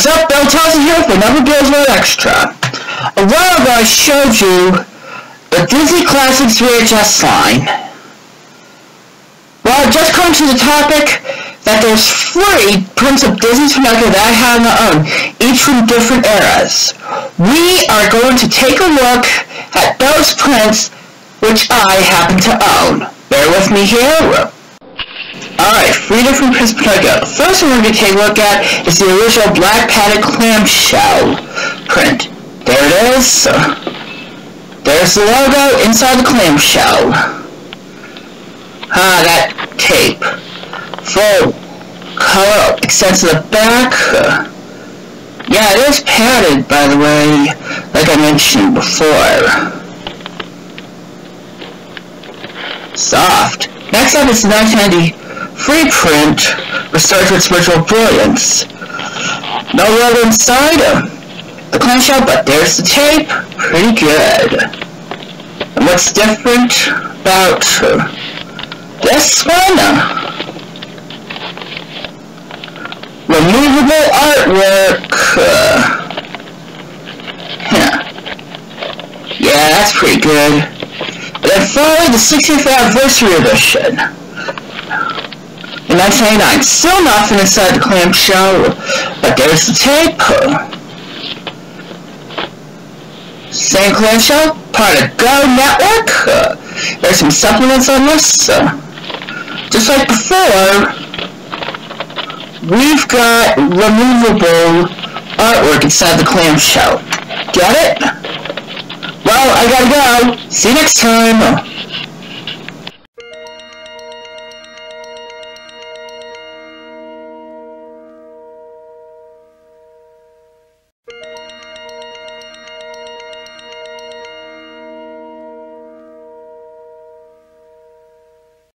What's up, Bill Thompson here for another Bill's Extra. A while ago I showed you the Disney Classics VHS line. Well, I've just come to the topic that there's 3 prints of Disney's Pinocchio that I have on my own, each from different eras. We are going to take a look at those prints which I happen to own. Bear with me here. Alright, 3 different prints of Pinocchio. The first one we're going to take a look at is the original black padded clamshell print. There it is. There's the logo inside the clamshell. That tape. Full color extends to the back. Yeah, it is padded, by the way, like I mentioned before. Soft. Next up is the 1990 free print restored to its original brilliance. No logo inside the clamshell, but there's the tape. Pretty good. And what's different about this one? Removable artwork. Yeah, that's pretty good. And then finally, the 60th anniversary edition. In 1999, still nothing inside the clamshell, but there's the tape. Same clamshell, part of Go Network. There's some supplements on this. Just like before, we've got removable artwork inside the clamshell. Get it? Well, I gotta go. See you next time.